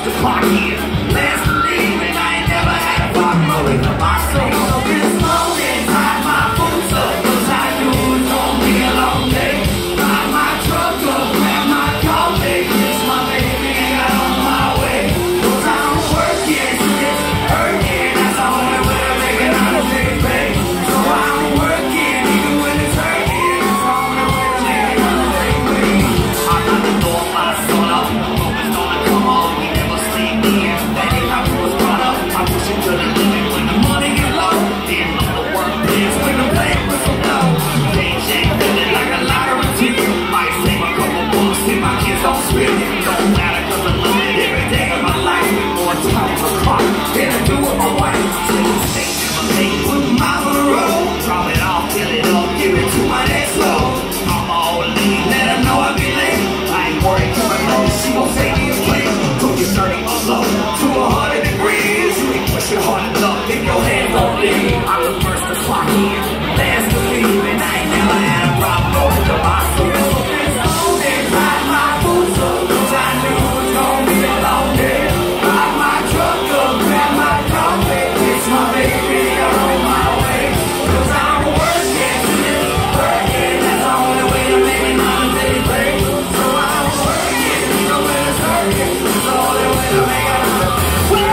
the clock here. Last believe and I ain't never had a problem rolling up my soul. This morning, tied my boots up, 'cause I knew it was gonna be a long day. Light my truck up, grab my coffee, kiss my baby and got on my way. 'Cause I'm working, it's hurting, that's the only way to make it out of big pay. So I'm working, even when it's hurting, that's the only way to make it out of big pay. I'm not the door, my son up, hope it's gonna come on, we never sleep in. That ain't how we was brought up, I push it to the limit when the money get low. Didn't know the work is when the plane was so low. Change ain't feeling like a lottery ticket. Might save a couple bucks if my kids don't spit it. Don't matter 'cause I love it every day of my life. More time on the clock than I do with my wife. Stay in my lane, put miles on the road. Drop it off, fill it up, give it to my next load. I'm all lean, let her know I be late. I ain't worried, coming low, she gon' take me a plate. Cook it 30 on low, to 100 degrees. You ain't pushing hard enough, if your hands don't leave. I'm the first to clock in, last to leave, and I ain't never had a problem rolling up my sleeve. Light my boots up, 'cause I knew it was gonna be a long day. Light my truck up, grab my coffee, kiss my baby, I'm on my way. 'Cause I'm working, working, that's the only way to make it out of big pay. So I'm working, even when it's hurting, that's the only way to make it out of big pay.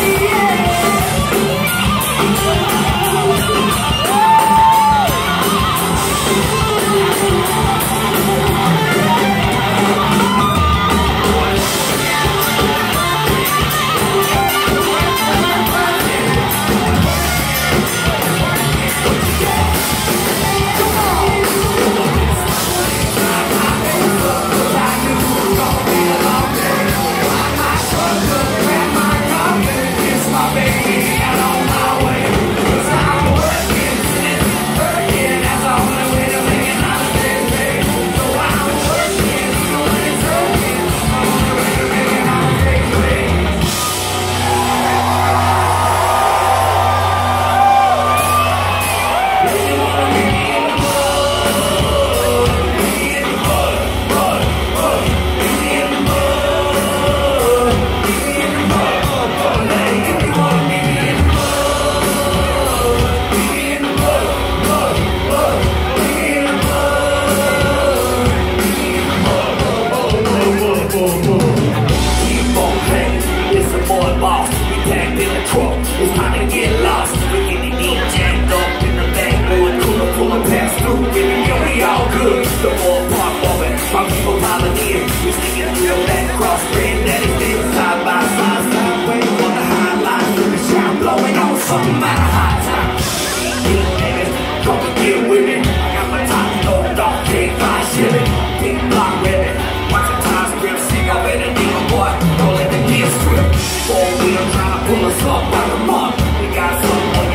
It's time to get lost. We get the deep jacked up in the back, blowing cooler, pulling past through. Yeah, we all good. The more park moment, my people piling in. We sticking through that cross brand that is big side by side. Sideway on the high line, the shine blowing on something out of high time. Big niggas, come and get with me. I got my top loaded off, can't find shilling. Big block ribbon, watch the tires grip, sing up in the nigga boy. Don't let the gears strip. 4-wheel trying to pull us up like a month. We got something on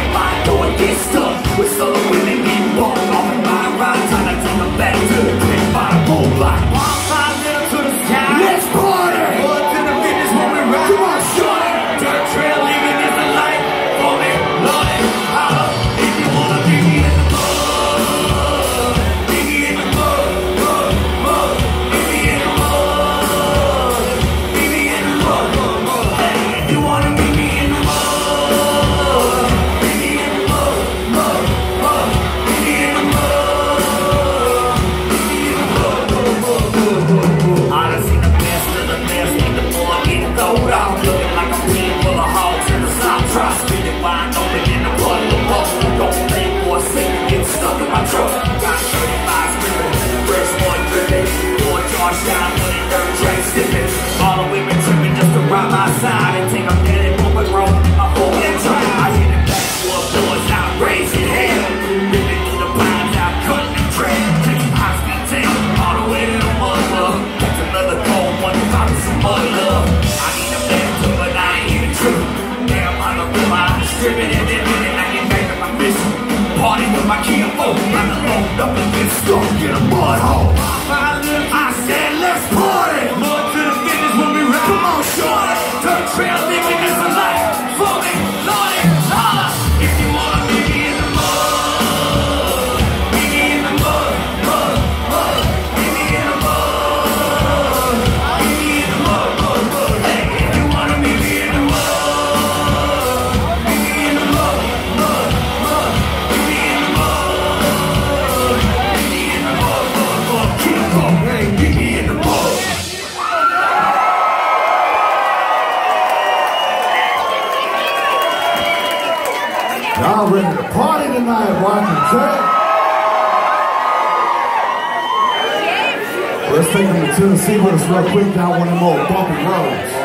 Y'all ready to party tonight, Washington? Let's take them to Tennessee with us real quick down one of them old bumpy roads.